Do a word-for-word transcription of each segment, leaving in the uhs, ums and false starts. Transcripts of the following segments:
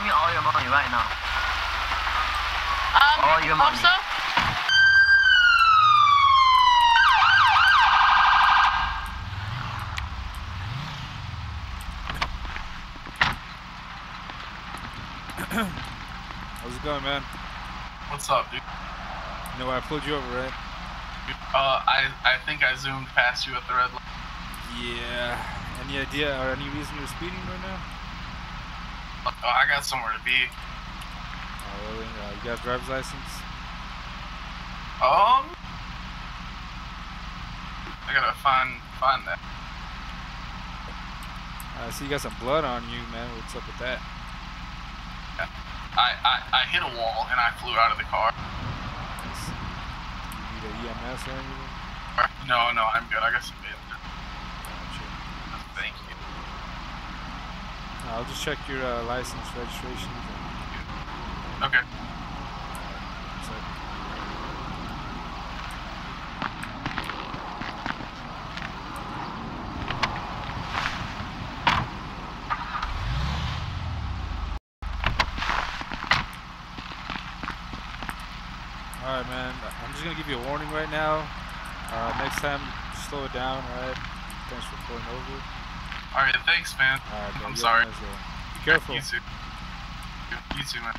me all your money right now. Um, all your money. Officer? How's it going, man? What's up, dude? You know why I pulled you over, right? Uh, I, I think I zoomed past you at the red light. Yeah. Any idea or any reason you're speeding right now? Oh, I got somewhere to be. Oh, really? Uh, you got a driver's license? Um, I gotta find find that. I uh, see you got some blood on you, man. What's up with that? Yeah. I, I, I hit a wall and I flew out of the car. Nice. You need an E M S or anything? No, no, I'm good. I got some bandages. Gotcha. Thank you. I'll just check your uh, license registrations. And... Okay. So... Alright, man. I'm just gonna give you a warning right now. Uh, next time, slow it down, alright? Thanks for pulling over. Alright, thanks, man. Alright, bro. I'm sorry. Be careful. You too. You too, man.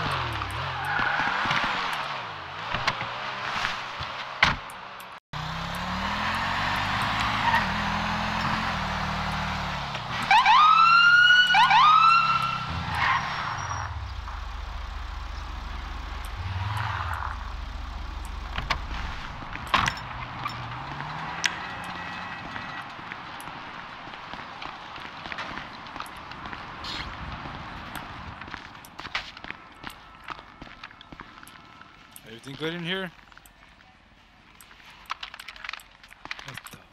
Everything good in here? What the f...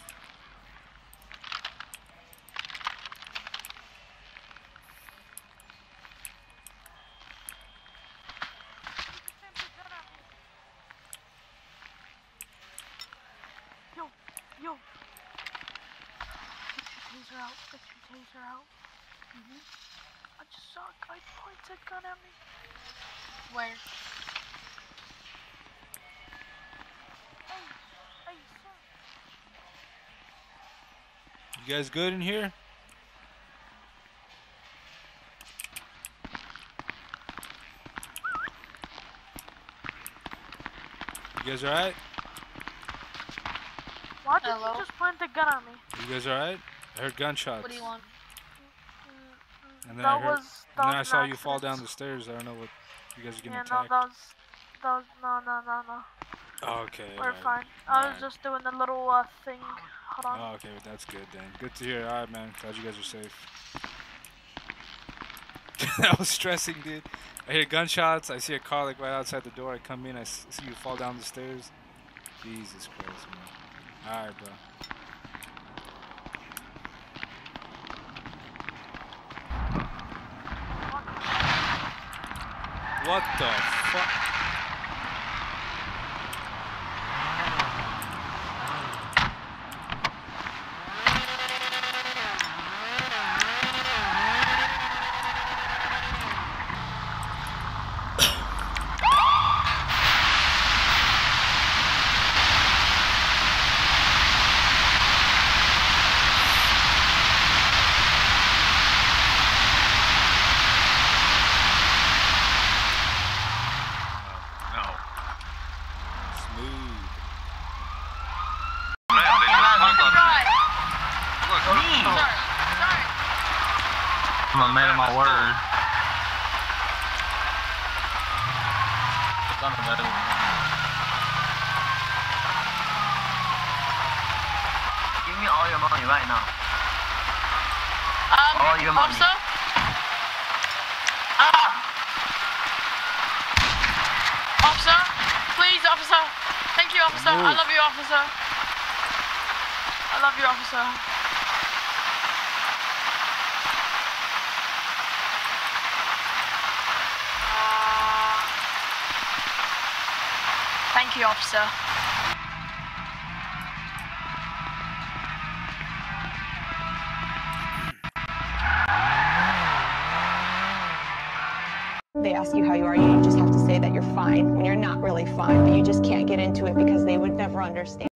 Yo, yo. Get your taser out. Get your taser out. Mm-hmm. I just saw a guy point a gun at me. Where? Hey, hey, sir. You guys good in here? You guys alright? Why did Hello? you just point a gun at me? You guys alright? I heard gunshots. What do you want? And then that I heard, was, that and then I was saw an you fall accident. down the stairs. I don't know what you guys are getting Yeah, attacked. no, that was, that was, no, no, no, no. Oh, okay. We're alright. fine. I was Alright. just doing a little uh, thing. Hold on. Oh, okay, that's good then. Good to hear. Alright, man. Glad you guys are safe. I was stressing, dude. I hear gunshots. I see a car like right outside the door. I come in. I see you fall down the stairs. Jesus Christ, man. Alright, bro. What the fuck? I'm a man of my word. Son of a... Give me all your money right now. Um, all your money. Officer? Ah! Officer? Please, officer. Thank you, officer. Move. I love you, officer. I love you, officer. Thank you, officer. They ask you how you are, you just have to say that you're fine when you're not really fine, but you just can't get into it because they would never understand.